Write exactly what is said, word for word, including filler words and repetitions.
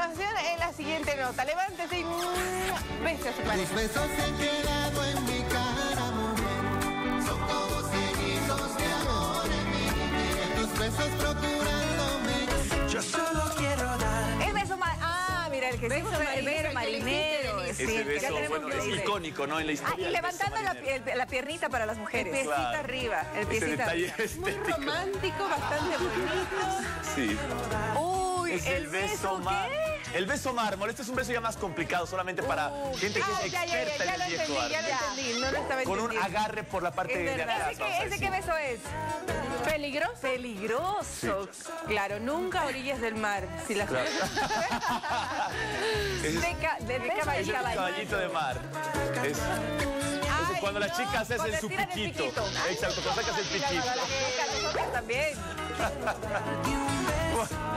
continuación en la siguiente nota. Levántese y bese a su pareja. Tus besos se han quedado en mi cara, mujer. Son como seguidos de amor en mi vida. Tus besos procurándome. Yo solo quiero dar. El beso ma Ah, mira, el que Beso se marinero, el beso marinero. Ese Sí, beso, ya tenemos bueno, que es ir. icónico, ¿no? En la Ah, historia. y del levantando beso la, marinero. el- la piernita para las El mujeres. piecito Claro. arriba. El Ese piecito detalle arriba. Muy estético. romántico, bastante bonito. Sí. Uy, Es el beso mar. ¿qué? El beso mármol. Este es un beso ya más complicado, solamente para gente que Ah, es ya, ya, ya, experta ya en lo el viejo entendí, ya arte. lo entendí. No lo estaba Con un entendiendo. agarre por la parte Es de verdad. atrás. ¿Ese, vamos a qué, ¿Ese decir. qué beso es? ¿Peligroso? Peligroso. Claro, nunca a orillas del mar. Si las Claro. Ese es- de, ca de, de Es caballito. el caballito de mar. Es, es Ay, cuando las no, chicas hacen cuando su tiran el piquito. piquito. Ay, Exacto, cuando sacas el Chicas, piquito. nosotros también.